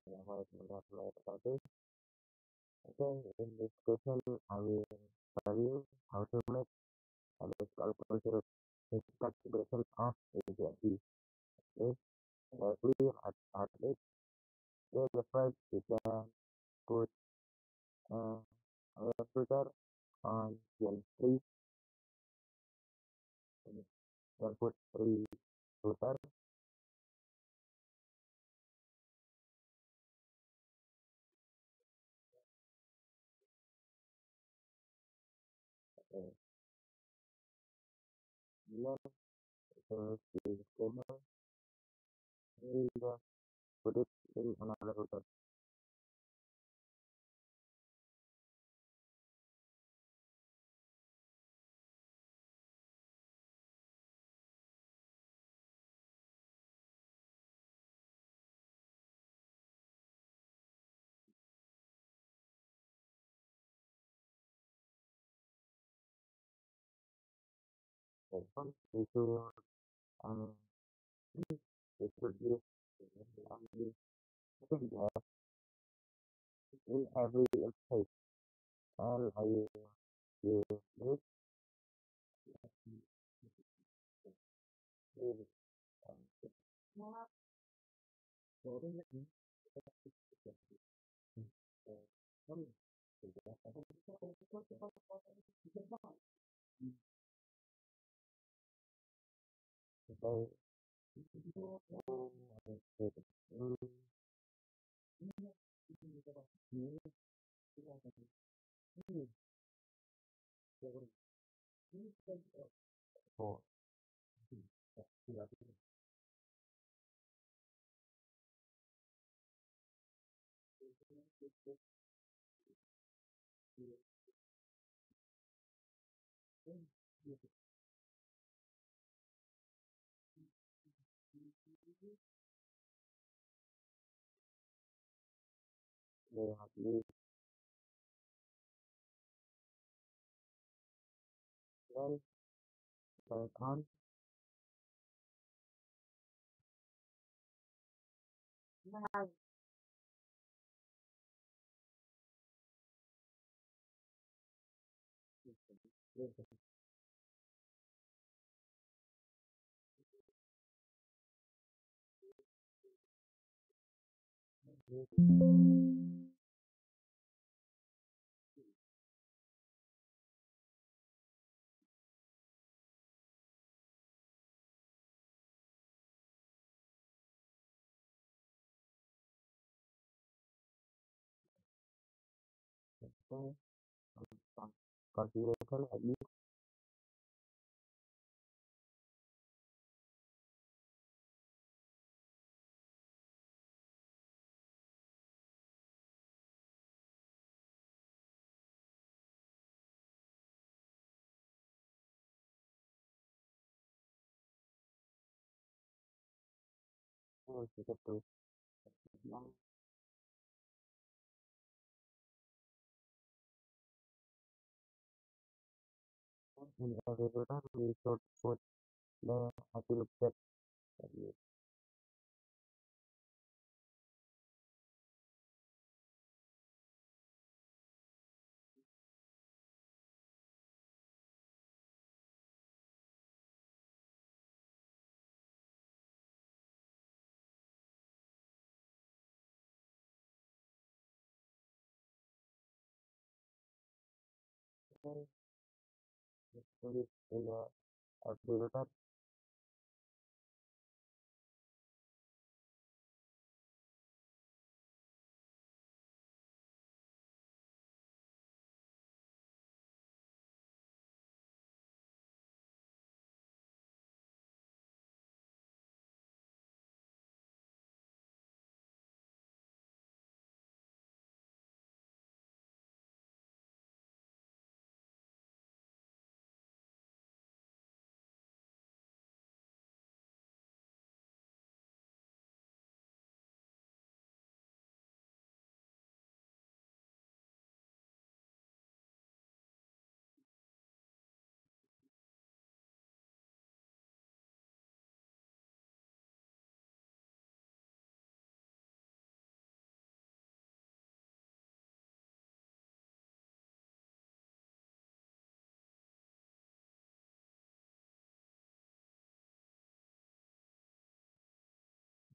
Assalamualaikum warahmatullahi wabarakatuh. Okay, in this question, I will tell you how to make a musical concert expression of ADHD. If every artist is afraid you can put uh, a filter on Gen 3, can put three filter. Uh, then the disclaimer, we will put it in another filter. Okay, so um, we should use the in every state, and I will use this with today. For they have used then back on some configuration at least we get to in every program we should put the happy set value. Then we put it in the happy program.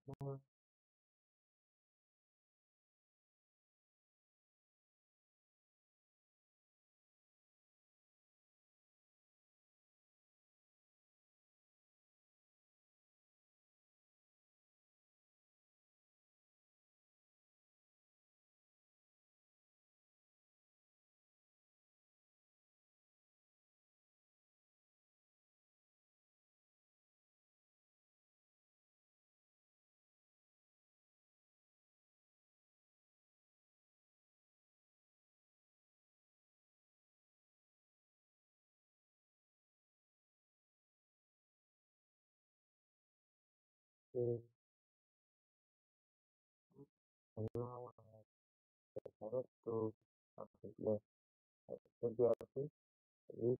Mm, thì mình now decided to the PGRC is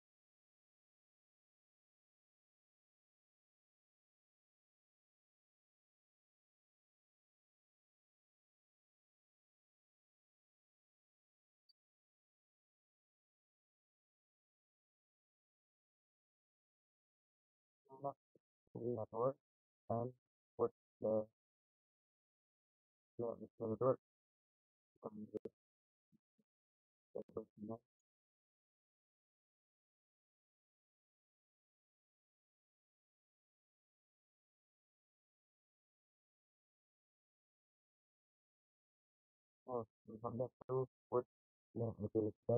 not network and put the network on the person or we forget to put the utility that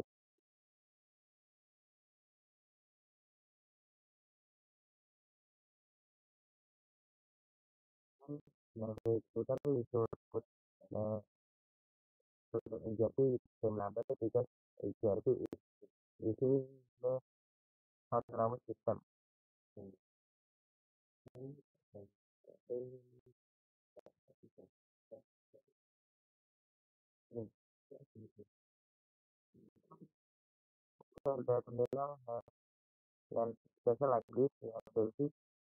we totally should put the ERP system number because ERP is using the autonomous system. So the container when special like this, we have to see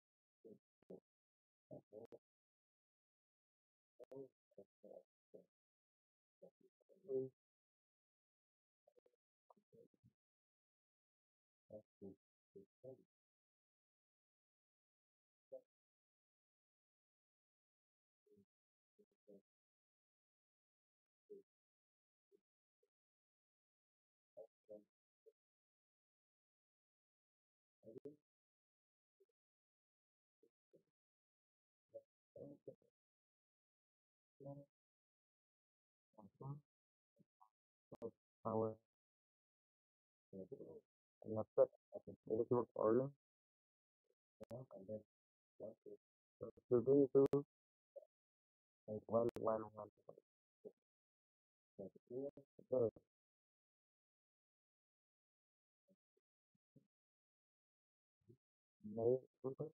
our laptop as a Facebook order. So today to like one. Okay, may okay.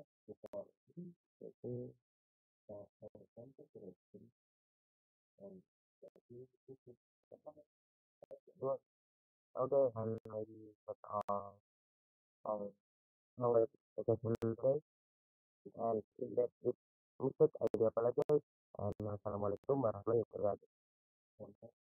Good. Okay, and maybe but on our education today and if that it mistake I do apologize and assalamualaikum warahmatullahi wabarakatuh.